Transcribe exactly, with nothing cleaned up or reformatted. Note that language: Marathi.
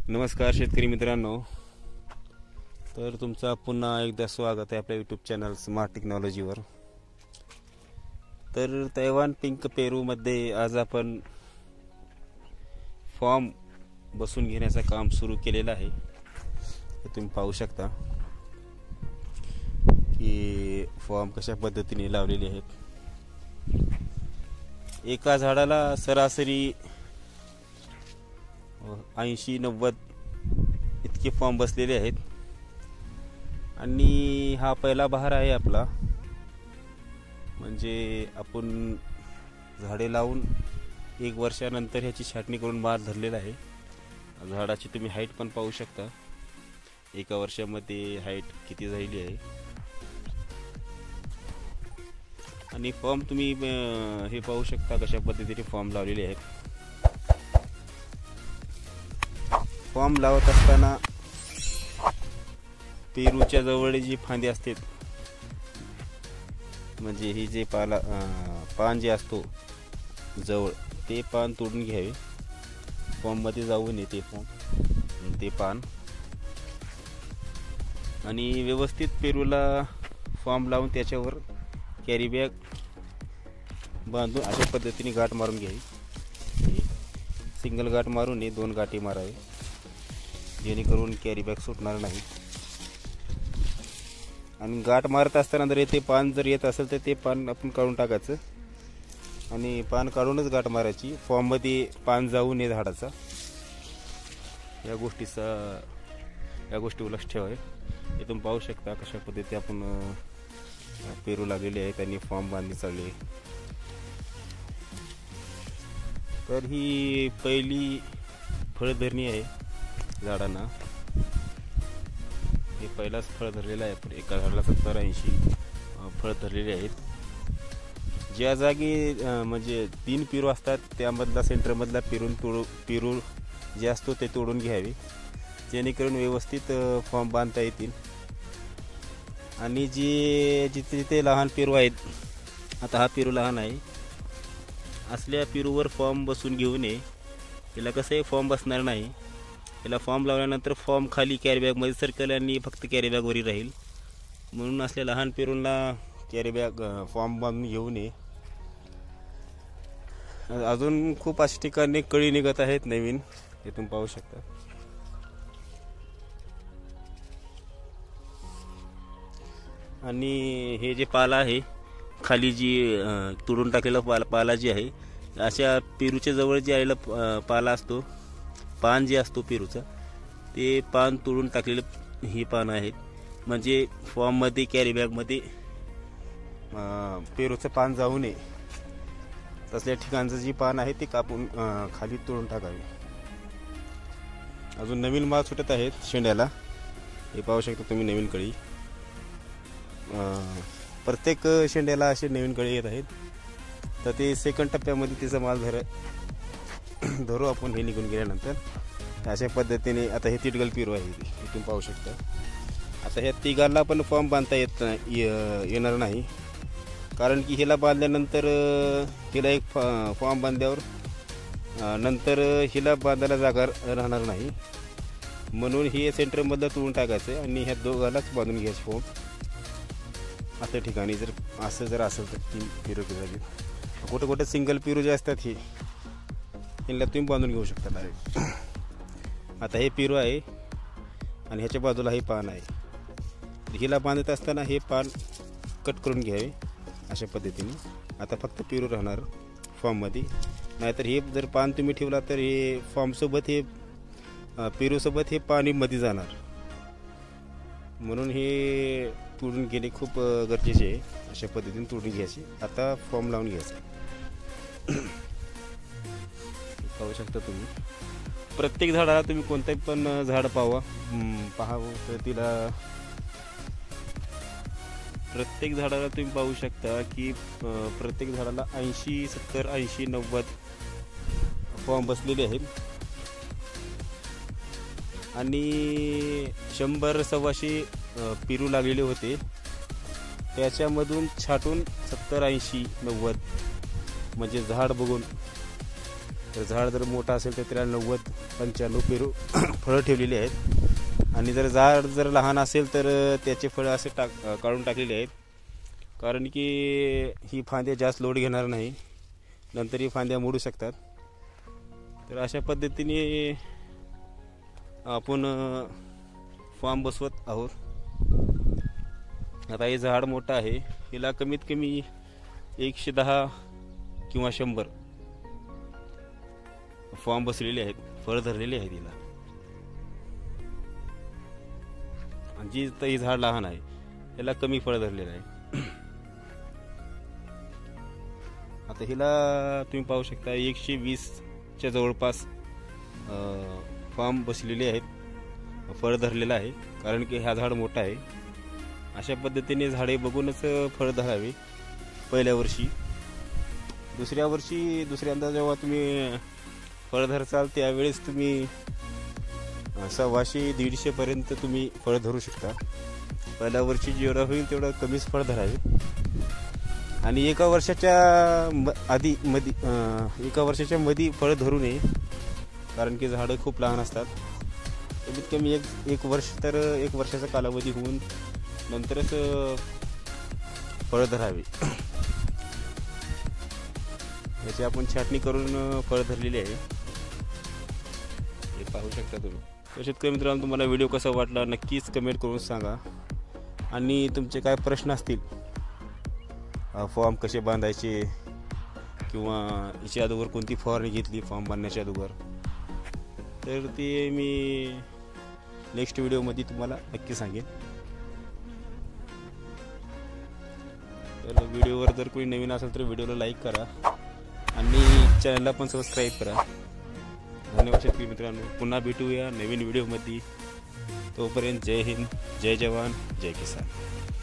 नमस्कार शेतकरी मित्रांनो, तर तुमचा पुन्हा एकदा स्वागत आहे आपल्या यूट्यूब चॅनल स्मार्ट टेक्नॉलॉजीवर। तर तैवान पिंक पेरूमध्ये आज आपण फॉर्म बसून घेण्याचं काम सुरू केलेलं आहे। तुम्ही पाहू शकता की फॉर्म कशा पद्धतीने लावलेले आहेत। एका झाडाला सरासरी ऐंशी नव्वद इतके फॉर्म बसलेले आहेत आणि हा पहिला बहार आहे आपला। म्हणजे आपण झाडे लावून एक वर्षानंतर ह्याची छाटणी करून बहार धरलेला आहे। झाडाची तुम्ही हाईट पण पाहू शकता, एका वर्षामध्ये हाईट किती झालेली आहे। आणि फॉर्म तुम्ही हे पाहू शकता कशा पद्धतीने फॉर्म लावलेले आहेत। फॉर्म लावत असताना पेरूच्या जवळ जी फांदी असते, म्हणजे ही जे पाला पान जे असतो जवळ, ते पान तोडून घ्यावे। फॉर्म मध्ये जाऊ नये ते फॉर्म ते पान, आणि व्यवस्थित पेरूला फॉर्म लावून त्याच्यावर कॅरी बॅग बांधून अशा पद्धतीने गाठ मारून घ्यावी। सिंगल गाठ मारू नये, दोन गाठी मारावे, जेणेकरून कॅरी बॅग सुटणार नाही। आणि गाठ मारत असताना जर येते पान जर येत असेल तर ते पान आपण काढून टाकायचं, आणि पान काढूनच गाठ मारायची। फॉर्म मध्ये पान जाऊ नये झाडाचा, या गोष्टीचा या गोष्टी लक्ष ठेवावे। हे तुम्ही पाहू शकता कशा पद्धती आपण पेरू लागलेले आहेत आणि फॉर्म बांधले चालले। तर ही पहिली फळधरणी आहे झाडांना। हे पहिलाच फळ धरलेलं आहे आपण। एका झाडाला सत्तर ऐंशी फळ धरलेले आहेत। ज्या जागी म्हणजे तीन पेरू असतात त्यामधला सेंटरमधला पेरून तोडू पेरू जे असतो ते तोडून घ्यावे, जेणेकरून व्यवस्थित फॉर्म बांधता येतील। आणि जे जिथे जिथे लहान पेरू आहेत, आता हा पेरू लहान आहे, असल्या पेरूवर फॉर्म बसून घेऊ नये। त्याला कसं आहे, फॉर्म बसणार नाही। त्याला फॉर्म लावल्यानंतर फॉर्म खाली कॅरी बॅगमध्ये सरकेल आणि फक्त कॅरी बॅगवरही राहील। म्हणून असल्या लहान पेरूंना कॅरी बॅग फॉर्म बांधून घेऊ नये। अजून खूप अशा ठिकाणी कळी निघत आहेत नवीन, हे तुम्ही पाहू शकता। आणि हे जे पाला आहे खाली जी तोडून टाकलेला पाला पाला जी आहे, अशा पेरूच्या जवळ जे आलेला पाला असतो, पान जे असतो पेरूचा, ते पान तोडून टाकलेले ही पानं आहेत। म्हणजे फॉर्म मध्ये कॅरी बॅग मध्ये पेरूचं पान जाऊ नये, तसल्या ठिकाणचं जी पान आहे ते कापून खाली तोडून टाकावे। अजून नवीन माल सुटत आहेत शेंड्याला, हे पाहू शकता तुम्ही नवीन कळी। प्रत्येक शेंड्याला असे नवीन कळी येत आहेत। तर ते सेकंड टप्प्यामध्ये तिचा माल धर धरू आपण हे निघून गेल्यानंतर। अशा पद्धतीने आता हे तिटगल पेरू आहे, इथून पाहू शकता। आता ह्या तिघांना पण फॉर्म बांधता येत येणार नाही, कारण की हिला बांधल्यानंतर हिला एक फॉर्म बांधल्यावर नंतर हिला बांधायला जागा राहणार नाही। म्हणून हे सेंटरमधलं तोडून टाकायचं आणि ह्या दोघांनाच बांधून घ्यायचं फॉर्म। अशा ठिकाणी जर असं जर असेल तर तीन पेरू जागी, कुठे कुठे सिंगल पेरू जे असतात हे यांना तुम्ही बांधून घेऊ शकता डायरेक्ट। आता हे पेरू आहे आणि ह्याच्या बाजूला हे पान आहे। हिला बांधत असताना हे पान कट करून घ्यावे अशा पद्धतीने। आता फक्त पेरू राहणार फॉर्ममध्ये, नाहीतर हे जर पान तुम्ही ठेवला तर हे फॉर्मसोबत हे पेरूसोबत हे पाणी मध्ये जाणार। म्हणून हे तोडून घेणे खूप गरजेचे आहे। अशा पद्धतीने तोडून घ्यायची। आता फॉर्म लावून घ्यायचा। पाहू शकता तुम्ही, प्रत्येक झाडाला तुम्ही कोणत्याही पण झाड पाहावा पाहावं तर तिला प्रत्येक झाडाला तुम्ही पाहू शकता की प्रत्येक झाडाला ऐंशी सत्तर ऐंशी नव्वद फॉर्म बसलेले आहेत। आणि शंभर सव्वाशे पेरू लागलेले होते, त्याच्यामधून छाटून सत्तर ऐंशी नव्वद म्हणजे झाड बघून, तर झाड जर मोठा असेल तर त्याला नव्वद पंच्याण्णव पेरू फळं ठेवलेली आहेत. आणि जर झाड जर लहान असेल तर त्याचे फळं असे टाक काढून टाकलेले आहेत, कारण की ही फांद्या जास्त लोड घेणार नाही, नंतर ही फांद्या मोडू शकतात. तर अशा पद्धतीने आपण फार्म बसवत आहोत. आता हे झाड मोठं आहे, हिला कमीत कमी एकशे दहा किंवा शंभर फॉर्म बसलेले आहेत, फळ धरलेले आहेत हिला. आणि जी ही झाड लहान आहे त्याला कमी फळ धरलेलं आहे. आता हिला तुम्ही पाहू शकता एकशे वीसच्या जवळपास फॉर्म बसलेले आहेत, फळ धरलेलं आहे, कारण की हा झाड मोठा आहे. अशा पद्धतीने झाडे बघूनच फळ धरावे पहिल्या वर्षी. दुसऱ्या वर्षी दुसऱ्यांदा जेव्हा तुम्ही फळ धरचाल त्यावेळेस तुम्ही सव्वाशे दीडशेपर्यंत तुम्ही फळ धरू शकता. पहिल्या वर्षी जेवढं होईल तेवढं कमीच फळ धरावे. आणि एका वर्षाच्या म आधी मधी एका वर्षाच्या मध्ये फळ धरू नये, कारण की झाडं खूप लहान असतात. कमीत कमी एक एक वर्ष तर एक वर्षाचा कालावधी होऊन नंतरच फळ धरावे. याची आपण छाटणी करून फळ धरलेली आहे, हे पाहू शकता तुम्ही. तर शेतकरी मित्रांनो, तुम्हाला व्हिडिओ कसा वाटला नक्कीच कमेंट करून सांगा. आणि तुमचे काय प्रश्न असतील, फॉर्म कसे बांधायचे किंवा याच्या अगोदर कोणती फवारणी घेतली फॉर्म बांधण्याच्या अगोदर, तर ते मी नेक्स्ट व्हिडिओमध्ये तुम्हाला नक्की सांगेन. तर व्हिडिओवर जर कोणी नवीन असेल तर व्हिडिओला लाईक करा आणि चॅनलला पण सबस्क्राईब करा. धन्यवाद शेतकरी मित्रांनो. पुन्हा भेटूया नवीन व्हिडिओमध्ये. तोपर्यंत जय हिंद, जय जवान, जय किसान.